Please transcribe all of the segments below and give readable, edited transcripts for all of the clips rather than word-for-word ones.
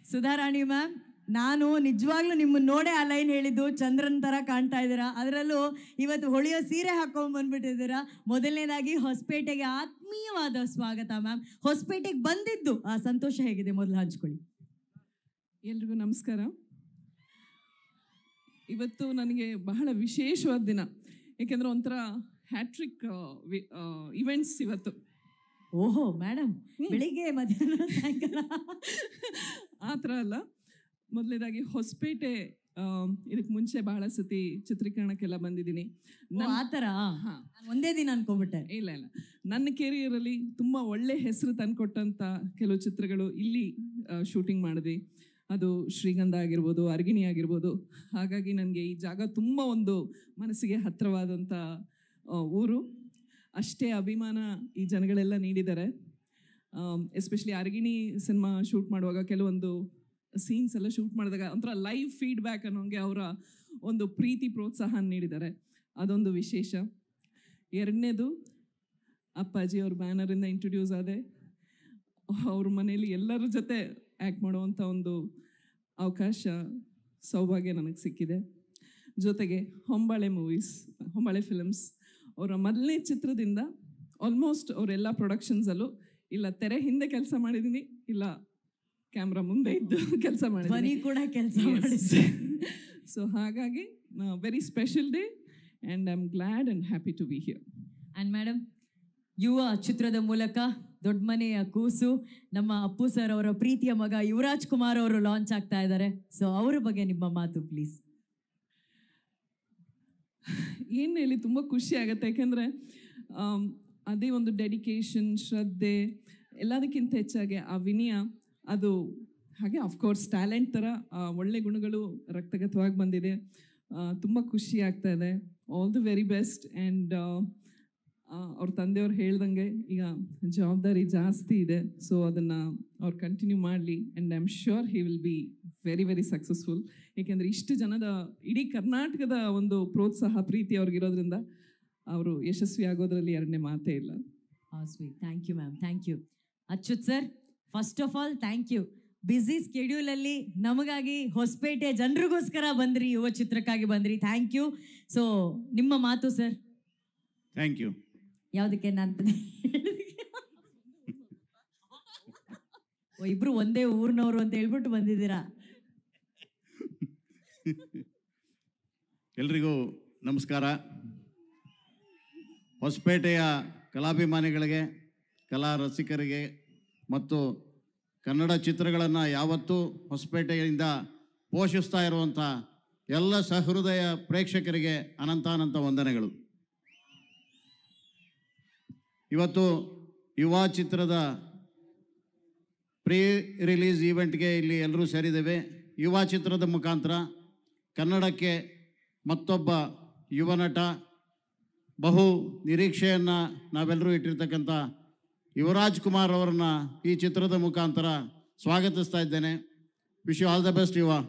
Sudharani ma'am, ನಾನು ನಿಜವಾಗ್ಲೂ ನಿಮ್ಮನ್ನ ನೋಡೇ ಆ ಲೈನ್ ಹೇಳಿದ್ದು. ಚಂದ್ರನ್ ಥರ ಕಾಣ್ತಾ ಇದ್ದೀರಾ, ಅದರಲ್ಲೂ ಇವತ್ತು ಹೊಳೆಯೋ ಸೀರೆ ಹಾಕೊಂಡು ಬಂದ್ಬಿಟ್ಟಿದ್ದೀರಾ. ಮೊದಲನೇದಾಗಿ ಹೊಸಪೇಟೆಗೆ ಆತ್ಮೀಯವಾದ ಸ್ವಾಗತ ಮ್ಯಾಮ್. ಹೊಸಪೇಟೆಗೆ ಬಂದಿದ್ದು ಆ ಸಂತೋಷ ಹೇಗಿದೆ ಮೊದಲು ಹಂಚ್ಕೊಳ್ಳಿ. ಎಲ್ರಿಗೂ ನಮಸ್ಕಾರ. ಇವತ್ತು ನನಗೆ ಬಹಳ ವಿಶೇಷವಾದ ದಿನ, ಏಕೆಂದರೆ ಒಂಥರ ಹ್ಯಾಟ್ರಿಕ್ ಇವೆಂಟ್ಸ್ ಇವತ್ತು. ಓಹೋ ಮೇಡಮ್, ಬೆಳಿಗ್ಗೆ ಮಧ್ಯಾಹ್ನ ಸಾಯಂಕಾಲ ಆ ಥರ ಅಲ್ಲ. ಮೊದಲನೇದಾಗಿ ಹೊಸಪೇಟೆ ಇದಕ್ಕೆ ಮುಂಚೆ ಬಹಳ ಸತಿ ಚಿತ್ರೀಕರಣಕ್ಕೆಲ್ಲ ಬಂದಿದ್ದೀನಿ. ಆ ಥರ ಒಂದೇ ದಿನ ಅನ್ಕೊಂಡ್ಬಿಟ್ಟೆ. ಇಲ್ಲ, ನನ್ನ ಕೆರಿಯರಲ್ಲಿ ತುಂಬ ಒಳ್ಳೆ ಹೆಸರು ತಂದುಕೊಟ್ಟಂಥ ಕೆಲವು ಚಿತ್ರಗಳು ಇಲ್ಲಿ ಶೂಟಿಂಗ್ ಮಾಡಿದ್ವಿ. ಅದು ಶ್ರೀಗಂಧ ಆಗಿರ್ಬೋದು, ಅರ್ಗಿಣಿ ಆಗಿರ್ಬೋದು. ಹಾಗಾಗಿ ನನಗೆ ಈ ಜಾಗ ತುಂಬ ಒಂದು ಮನಸ್ಸಿಗೆ ಹತ್ತಿರವಾದಂಥ ಊರು. ಅಷ್ಟೇ ಅಭಿಮಾನ ಈ ಜನಗಳೆಲ್ಲ ನೀಡಿದ್ದಾರೆ. ಎಸ್ಪೆಷಲಿ ಅರ್ಗಿಣಿ ಸಿನಿಮಾ ಶೂಟ್ ಮಾಡುವಾಗ ಕೆಲವೊಂದು ಸೀನ್ಸ್ ಎಲ್ಲ ಶೂಟ್ ಮಾಡಿದಾಗ ಒಂಥರ ಲೈವ್ ಫೀಡ್ಬ್ಯಾಕ್ ಅನ್ನೋಂಗೆ ಅವರ ಒಂದು ಪ್ರೀತಿ ಪ್ರೋತ್ಸಾಹ ನೀಡಿದ್ದಾರೆ. ಅದೊಂದು ವಿಶೇಷ. ಎರಡನೇದು, ಅಪ್ಪಾಜಿ ಅವ್ರ ಬ್ಯಾನರಿಂದ ಇಂಟ್ರೊಡ್ಯೂಸ್ ಆದೆ. ಅವ್ರ ಮನೇಲಿ ಎಲ್ಲರ ಜೊತೆ ಆ್ಯಕ್ಟ್ ಮಾಡುವಂಥ ಒಂದು ಅವಕಾಶ, ಸೌಭಾಗ್ಯ ನನಗೆ ಸಿಕ್ಕಿದೆ. ಜೊತೆಗೆ ಹೊಂಬಾಳೆ ಫಿಲಮ್ಸ್ ಅವರ ಮೊದಲನೇ ಚಿತ್ರದಿಂದ ಆಲ್ಮೋಸ್ಟ್ ಅವರೆಲ್ಲ ಪ್ರೊಡಕ್ಷನ್ಸಲ್ಲೂ ಇಲ್ಲ ತೆರೆ ಹಿಂದೆ ಕೆಲಸ ಮಾಡಿದ್ದೀನಿ, ಇಲ್ಲ ಕ್ಯಾಮ್ರಾ ಮುಂದೆ ಇದ್ದು ಕೆಲಸ ಮಾಡಿದ್ದೀನಿ ಕೂಡ ಕೆಲಸ. ಸೊ ಹಾಗಾಗಿ very special day and I am glad and happy to be here. And madam, Yuva ಚಿತ್ರದ ಮೂಲಕ ದೊಡ್ಡ ಮನೆಯ ಕೂಸು ನಮ್ಮ ಅಪ್ಪು ಸರ್ ಅವರ ಪ್ರೀತಿಯ ಮಗ ಯುವರಾಜ್ ಕುಮಾರ್ ಅವರು ಲಾಂಚ್ ಆಗ್ತಾ ಇದ್ದಾರೆ. ಸೊ ಅವ್ರ ಬಗ್ಗೆ ನಿಮ್ಮ ಮಾತು ಪ್ಲೀಸ್. ಏನು ಹೇಳಿ, ತುಂಬ ಖುಷಿ ಆಗುತ್ತೆ. ಯಾಕೆಂದರೆ ಅದೇ ಒಂದು ಡೆಡಿಕೇಶನ್, ಶ್ರದ್ಧೆ, ಎಲ್ಲದಕ್ಕಿಂತ ಹೆಚ್ಚಾಗಿ ಆ ವಿನಯ, ಅದು ಹಾಗೆ ಅಫ್ಕೋರ್ಸ್ ಟ್ಯಾಲೆಂಟ್ ಥರ ಒಳ್ಳೆ ಗುಣಗಳು ರಕ್ತಗತವಾಗಿ ಬಂದಿದೆ. ತುಂಬ ಖುಷಿ ಆಗ್ತಾ ಇದೆ. All the very best. And ಅವ್ರ ತಂದೆಯವ್ರು ಹೇಳ್ದಂಗೆ ಈಗ ಜವಾಬ್ದಾರಿ ಜಾಸ್ತಿ ಇದೆ. ಸೊ ಅದನ್ನು ಅವ್ರು ಕಂಟಿನ್ಯೂ ಮಾಡಲಿ. And I am sure he will be very very successful. ಏಕೆಂದರೆ ಇಷ್ಟು ಜನದ, ಇಡೀ ಕರ್ನಾಟಕದ ಒಂದು ಪ್ರೋತ್ಸಾಹ, ಪ್ರೀತಿ ಅವ್ರಿಗಿರೋದ್ರಿಂದ ಅವರು ಯಶಸ್ವಿ ಆಗೋದ್ರಲ್ಲಿ ಎರಡನೇ ಮಾತೇ ಇಲ್ಲ. Sweet. Thank you ma'am, thank you. Achyut sir, first of all thank you. Busy ಸ್ಕೆಡ್ಯೂಲಲ್ಲಿ ನಮಗಾಗಿ ಹೊಸಪೇಟೆ ಜನರಿಗೋಸ್ಕರ ಬಂದ್ರಿ, ಯುವ ಚಿತ್ರಕ್ಕಾಗಿ ಬಂದ್ರಿ. Thank you. ಸೊ ನಿಮ್ಮ ಮಾತು ಸರ್. Thank you. ಯಾವುದಕ್ಕೆ ನಾನು ಇಬ್ರು ಒಂದೇ ಊರಿನವರು ಅಂತ ಹೇಳ್ಬಿಟ್ಟು ಬಂದಿದ್ದೀರಾ. ಎಲ್ರಿಗೂ ನಮಸ್ಕಾರ. ಹೊಸಪೇಟೆಯ ಕಲಾಭಿಮಾನಿಗಳಿಗೆ, ಕಲಾ ರಸಿಕರಿಗೆ ಮತ್ತು ಕನ್ನಡ ಚಿತ್ರಗಳನ್ನು ಯಾವತ್ತೂ ಹೊಸಪೇಟೆಯಿಂದ ಪೋಷಿಸ್ತಾ ಇರುವಂಥ ಎಲ್ಲ ಸಹೃದಯ ಪ್ರೇಕ್ಷಕರಿಗೆ ಅನಂತಾನಂತ ವಂದನೆಗಳು. ಇವತ್ತು ಯುವ ಚಿತ್ರದ ಪ್ರೀ ರಿಲೀಸ್ ಈವೆಂಟ್ಗೆ ಇಲ್ಲಿ ಎಲ್ಲರೂ ಸೇರಿದ್ದೇವೆ. ಯುವ ಚಿತ್ರದ ಮುಖಾಂತರ ಕನ್ನಡಕ್ಕೆ ಮತ್ತೊಬ್ಬ ಯುವ ನಟ, ಬಹು ನಿರೀಕ್ಷೆಯನ್ನು ನಾವೆಲ್ಲರೂ ಇಟ್ಟಿರ್ತಕ್ಕಂಥ ಯುವರಾಜ್ ಕುಮಾರ್ ಅವರನ್ನ ಈ ಚಿತ್ರದ ಮುಖಾಂತರ ಸ್ವಾಗತಿಸ್ತಾ ಇದ್ದೇನೆ. Wish you all the best Yuva.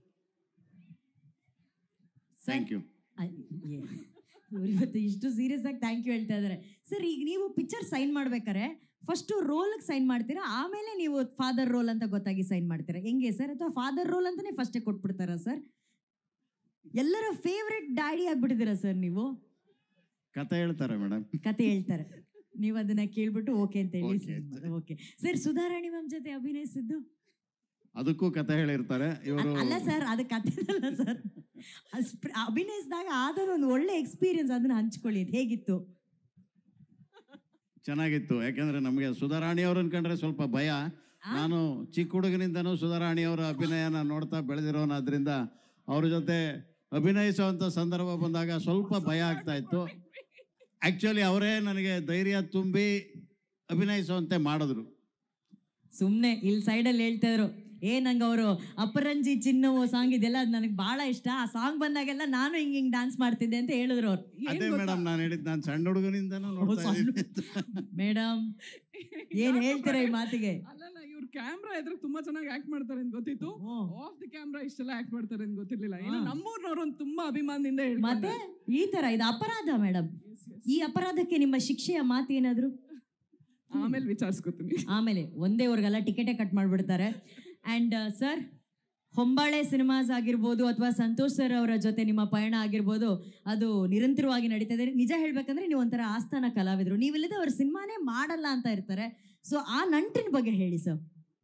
Thank you. ಇವತ್ತು ಇಷ್ಟು ಸೀರಿಯಸ್ ಆಗಿ ಥ್ಯಾಂಕ್ ಯು ಹೇಳ್ತಾ ಇದ್ದಾರೆ ಸರ್. ಈಗ ನೀವು ಪಿಕ್ಚರ್ ಸೈನ್ ಮಾಡ್ಬೇಕಾರೆ ಫಸ್ಟು ರೋಲ್ಗೆ ಸೈನ್ ಮಾಡ್ತೀರಾ, ಆಮೇಲೆ ನೀವು ಫಾದರ್ ರೋಲ್ ಅಂತ ಗೊತ್ತಾಗಿ ಸೈನ್ ಮಾಡ್ತೀರಾ, ಹೆಂಗೆ ಸರ್? ಅಥವಾ ಫಾದರ್ ರೋಲ್ ಅಂತಾನೆ ಫಸ್ಟೇ ಕೊಟ್ಬಿಡ್ತಾರಾ ಸರ್? ಎಲ್ಲರ ಫೇವ್ರೆಟ್ ಡ್ಯಾಡಿ ಆಗ್ಬಿಟ್ಟಿದ್ದೀರಾ ಸರ್ ನೀವು. ಕತೆ ಹೇಳ್ತಾರೆ ಮೇಡಮ್, ಕತೆ ಹೇಳ್ತಾರೆ, ನೀವು ಅದನ್ನ ಕೇಳ್ಬಿಟ್ಟು ಓಕೆ ಅಂತ ಹೇಳಿ. ಓಕೆ ಸರ್, ಸುಧಾರಾಣಿ ಮ್ಯಾಮ್ ಜೊತೆ ಅಭಿನಯಿಸಿದ್ದು ಅದಕ್ಕೂ ಕತೆ ಹೇಳಿರ್ತಾರೆ ಇವರು. ಅಲ್ಲ ಸರ್, ಅದು ಕತೆ ಅಲ್ಲ ಸರ್, ಅಭಿನಯಿಸಿದಾಗ ಆದೊಂದು ಒಳ್ಳೆ ಎಕ್ಸ್ಪೀರಿಯನ್ಸ್, ಅದನ್ನ ಹಂಚ್ಕೊಳ್ಳಿ. ಹೇಗಿತ್ತು? ಚೆನ್ನಾಗಿತ್ತು. ಯಾಕೆಂದ್ರೆ ನಮಗೆ ಸುಧಾರಾಣಿ ಅವ್ರನ್ನ ಕಂಡ್ರೆ ಸ್ವಲ್ಪ ಭಯ. ನಾನು ಚಿಕ್ಕ ಹುಡುಗನಿಂದನೂ ಸುಧಾರಾಣಿ ಅವರ ಅಭಿನಯನ ನೋಡ್ತಾ ಬೆಳೆದಿರೋನಾದ್ರಿಂದ ಅವ್ರ ಜೊತೆ ಅಭಿನಯಿಸುವಂಥ ಸಂದರ್ಭ ಬಂದಾಗ ಸ್ವಲ್ಪ ಭಯ ಆಗ್ತಾ ಇತ್ತು. ಆ್ಯಕ್ಚುಲಿ ಅವರೇ ನನಗೆ ಧೈರ್ಯ ತುಂಬಿ ಅಭಿನಯಿಸುವಂತೆ ಮಾಡಿದ್ರು. ಸುಮ್ಮನೆ ಇಲ್ಲಿ ಸೈಡಲ್ಲಿ ಹೇಳ್ತಾ ಇದ್ರು, ನಂಗೆ ಅವರು ಅಪರಂಜಿ ಚಿನ್ನವು ಸಾಂಗ್ ಇದೆಲ್ಲ ಅದು ನನಗೆ ಭಾಳ ಇಷ್ಟ, ಆ ಸಾಂಗ್ ಬಂದಾಗೆಲ್ಲ ನಾನು ಹಿಂಗೆ ಡ್ಯಾನ್ಸ್ ಮಾಡ್ತಿದ್ದೆ ಅಂತ ಹೇಳಿದ್ರು ಅವ್ರು. ಅದೇ ಮೇಡಮ್ ನಾನು ಹೇಳಿದ್ದು, ನಾನು ಸಣ್ಣ ಹುಡುಗನಿಂದನೂ ನೋಡ್ತಾ ಇದ್ದೀನಿ. ಮೇಡಮ್ ಏನ್ ಹೇಳ್ತಾರೆ ಈ ಮಾತಿಗೆ? ಅಲ್ಲಲ್ಲ, ಇವ್ರು ಕ್ಯಾಮ್ರಾ ಎದುರು ತುಂಬಾ ಚೆನ್ನಾಗಿ ಆಕ್ಟ್ ಮಾಡ್ತಾರೆ ಅಂತ ಗೊತ್ತಿತ್ತು. ಆಫ್ ದಿ ಕ್ಯಾಮ್ರಾ ಇಷ್ಟೆಲ್ಲ ಆಕ್ಟ್ ಮಾಡ್ತಾರೆ ಅಂತ ಗೊತ್ತಿರ್ಲಿಲ್ಲ. ಏನೋ ನಮ್ಮೂರ್ನವ್ರು ಒಂದು ತುಂಬಾ ಅಭಿಮಾನದಿಂದ ಮತ್ತೆ ಈ ತರ ಇದು ಅಪರಾಧ ಮೇಡಮ್. ಈ ಅಪರಾಧಕ್ಕೆ ನಿಮ್ಮ ಶಿಕ್ಷೆಯ ಮಾತು ಏನಾದ್ರು? ಆಮೇಲೆ ವಿಚಾರಿಸ್ಕೊತೀನಿ. ಆಮೇಲೆ ಒಂದೇ ಊರಿಗೆಲ್ಲ ಟಿಕೆಟೇ ಕಟ್ ಮಾಡ್ಬಿಡ್ತಾರೆ. ಆ್ಯಂಡ್ ಸರ್, ಹೊಂಬಾಳೆ ಸಿನಿಮಾಸ್ ಆಗಿರ್ಬೋದು ಅಥವಾ ಸಂತೋಷ್ ಸರ್ ಅವರ ಜೊತೆ ನಿಮ್ಮ ಪಯಣ ಆಗಿರ್ಬೋದು, ಅದು ನಿರಂತರವಾಗಿ ನಡೀತಾ ಇದೆ. ನಿಜ ಹೇಳ್ಬೇಕಂದ್ರೆ ನೀವು ಒಂಥರ ಆಸ್ಥಾನ ಕಲಾವಿದರು, ನೀವಿಲ್ಲದೆ ಅವ್ರ ಸಿನಿಮಾನೇ ಮಾಡಲ್ಲ ಅಂತ ಇರ್ತಾರೆ. ಸೊ ಆ ನಂಟಿನ ಬಗ್ಗೆ ಹೇಳಿ ಸರ್.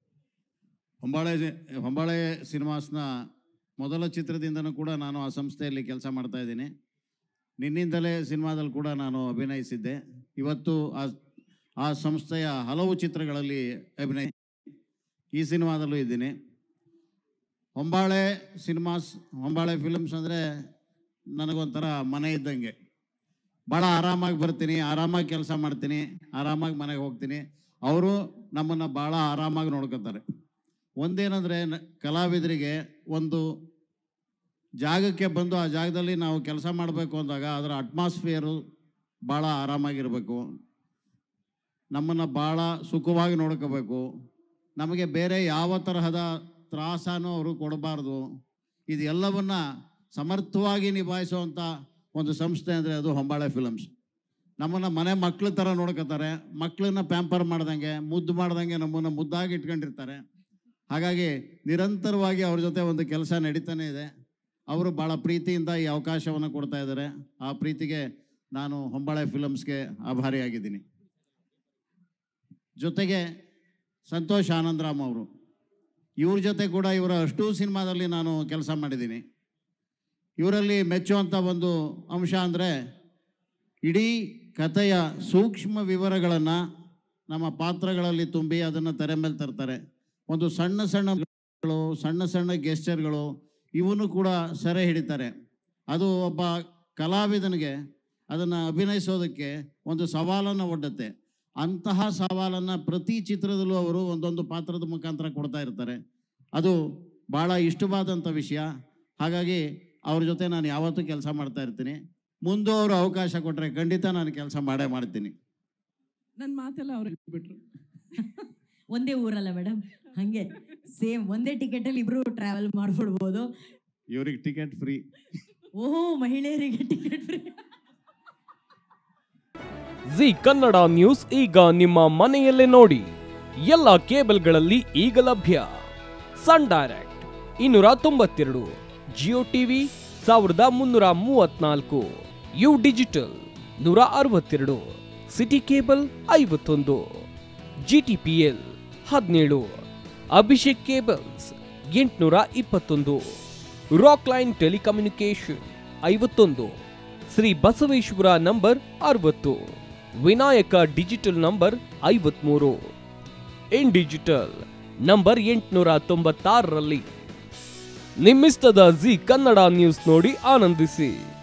ಹೊಂಬಾಳೆ ಸಿನಿಮಾಸ್ನ ಮೊದಲ ಚಿತ್ರದಿಂದನೂ ಕೂಡ ನಾನು ಆ ಸಂಸ್ಥೆಯಲ್ಲಿ ಕೆಲಸ ಮಾಡ್ತಾ ಇದ್ದೀನಿ. ನಿನ್ನಿಂದಲೇ ಸಿನಿಮಾದಲ್ಲಿ ಕೂಡ ನಾನು ಅಭಿನಯಿಸಿದ್ದೆ. ಇವತ್ತು ಆ ಸಂಸ್ಥೆಯ ಹಲವು ಚಿತ್ರಗಳಲ್ಲಿ ಈ ಸಿನಿಮಾದಲ್ಲೂ ಇದ್ದೀನಿ. ಹೊಂಬಾಳೆ ಫಿಲ್ಮ್ಸ್ ಅಂದರೆ ನನಗೊಂಥರ ಮನೆ ಇದ್ದಂಗೆ. ಭಾಳ ಆರಾಮಾಗಿ ಬರ್ತೀನಿ, ಆರಾಮಾಗಿ ಕೆಲಸ ಮಾಡ್ತೀನಿ, ಆರಾಮಾಗಿ ಮನೆಗೆ ಹೋಗ್ತೀನಿ. ಅವರು ನಮ್ಮನ್ನು ಭಾಳ ಆರಾಮಾಗಿ ನೋಡ್ಕೊತಾರೆ. ಒಂದೇನೆಂದರೆ ಕಲಾವಿದರಿಗೆ ಒಂದು ಜಾಗಕ್ಕೆ ಬಂದು ಆ ಜಾಗದಲ್ಲಿ ನಾವು ಕೆಲಸ ಮಾಡಬೇಕು ಅಂದಾಗ ಅದರ ಅಟ್ಮಾಸ್ಫಿಯರು ಭಾಳ ಆರಾಮಾಗಿರಬೇಕು, ನಮ್ಮನ್ನು ಭಾಳ ಸುಖವಾಗಿ ನೋಡ್ಕೋಬೇಕು, ನಮಗೆ ಬೇರೆ ಯಾವ ತರಹದ ತ್ರಾಸನೂ ಅವರು ಕೊಡಬಾರ್ದು. ಇದೆಲ್ಲವನ್ನು ಸಮರ್ಥವಾಗಿ ನಿಭಾಯಿಸುವಂಥ ಒಂದು ಸಂಸ್ಥೆ ಅಂದರೆ ಅದು ಹೊಂಬಾಳೆ ಫಿಲಮ್ಸ್. ನಮ್ಮನ್ನು ಮನೆ ಮಕ್ಕಳ ಥರ ನೋಡ್ಕೋತಾರೆ, ಮಕ್ಕಳನ್ನ ಪ್ಯಾಂಪರ್ ಮಾಡ್ದಂಗೆ, ಮುದ್ದು ಮಾಡ್ದಂಗೆ ನಮ್ಮನ್ನು ಮುದ್ದಾಗಿ ಇಟ್ಕೊಂಡಿರ್ತಾರೆ. ಹಾಗಾಗಿ ನಿರಂತರವಾಗಿ ಅವ್ರ ಜೊತೆ ಒಂದು ಕೆಲಸ ನಡೀತಾನೆ ಇದೆ. ಅವರು ಭಾಳ ಪ್ರೀತಿಯಿಂದ ಈ ಅವಕಾಶವನ್ನು ಕೊಡ್ತಾ ಇದ್ದಾರೆ. ಆ ಪ್ರೀತಿಗೆ ನಾನು ಹೊಂಬಾಳೆ ಫಿಲಮ್ಸ್ಗೆ ಆಭಾರಿಯಾಗಿದ್ದೀನಿ. ಜೊತೆಗೆ ಸಂತೋಷ್ ಆನಂದರಾಮ್ ಅವರು, ಇವ್ರ ಜೊತೆ ಕೂಡ ಇವರ ಅಷ್ಟೂ ಸಿನಿಮಾದಲ್ಲಿ ನಾನು ಕೆಲಸ ಮಾಡಿದ್ದೀನಿ. ಇವರಲ್ಲಿ ಮೆಚ್ಚುವಂಥ ಒಂದು ಅಂಶ ಅಂದರೆ ಇಡೀ ಕಥೆಯ ಸೂಕ್ಷ್ಮ ವಿವರಗಳನ್ನು ನಮ್ಮ ಪಾತ್ರಗಳಲ್ಲಿ ತುಂಬಿ ಅದನ್ನು ತೆರೆ ಮೇಲೆ ತರ್ತಾರೆ. ಒಂದು ಸಣ್ಣ ಸಣ್ಣ ಗೆಸ್ಚರ್ಗಳು ಇವನು ಕೂಡ ಸೆರೆ ಹಿಡಿತಾರೆ. ಅದು ಒಬ್ಬ ಕಲಾವಿದನಿಗೆ ಅದನ್ನು ಅಭಿನಯಿಸೋದಕ್ಕೆ ಒಂದು ಸವಾಲನ್ನು ಒಡ್ಡುತ್ತೆ. ಅಂತಹ ಸವಾಲನ್ನು ಪ್ರತಿ ಚಿತ್ರದಲ್ಲೂ ಅವರು ಒಂದೊಂದು ಪಾತ್ರದ ಮುಖಾಂತರ ಕೊಡ್ತಾ ಇರ್ತಾರೆ. ಅದು ಭಾಳ ಇಷ್ಟವಾದಂಥ ವಿಷಯ. ಹಾಗಾಗಿ ಅವ್ರ ಜೊತೆ ನಾನು ಯಾವತ್ತೂ ಕೆಲಸ ಮಾಡ್ತಾ ಇರ್ತೀನಿ. ಮುಂದೆ ಅವರು ಅವಕಾಶ ಕೊಟ್ಟರೆ ಖಂಡಿತ ನಾನು ಕೆಲಸ ಮಾಡೇ ಮಾಡ್ತೀನಿ. ನನ್ನ ಮಾತೆಲ್ಲ ಅವ್ರು ಹೇಳ್ಬಿಟ್ರು. ಒಂದೇ ಊರಲ್ಲ ಮೇಡಮ್, ಹಾಗೆ ಸೇಮ್ ಒಂದೇ ಟಿಕೆಟಲ್ಲಿ ಇಬ್ರು ಟ್ರಾವೆಲ್ ಮಾಡ್ಬಿಡ್ಬೋದು. ಇವ್ರಿಗೆ ಟಿಕೆಟ್ ಫ್ರೀ. ಓಹೋ, ಮಹಿಳೆಯರಿಗೆ ticket free. Zee Kannada news ಈಗ ನಿಮ್ಮ ಮನೆಯಲ್ಲೇ ನೋಡಿ. ಎಲ್ಲ ಕೇಬಲ್ಗಳಲ್ಲಿ ಈಗ ಲಭ್ಯ. Sun Direct 292, Jio TV 1334, U digital 162, city cable 51, GTPL 17, Abhishek cables 821, Rockline telecommunication 51, Shri Basaveshwara number 60, Vinayaka digital number 53, IN digital number 896ರಲ್ಲಿ. ನಿಮ್ಮಿಷ್ಟದ ಜಿ ಕನ್ನಡ ನ್ಯೂಸ್ ನೋಡಿ ಆನಂದಿಸಿ.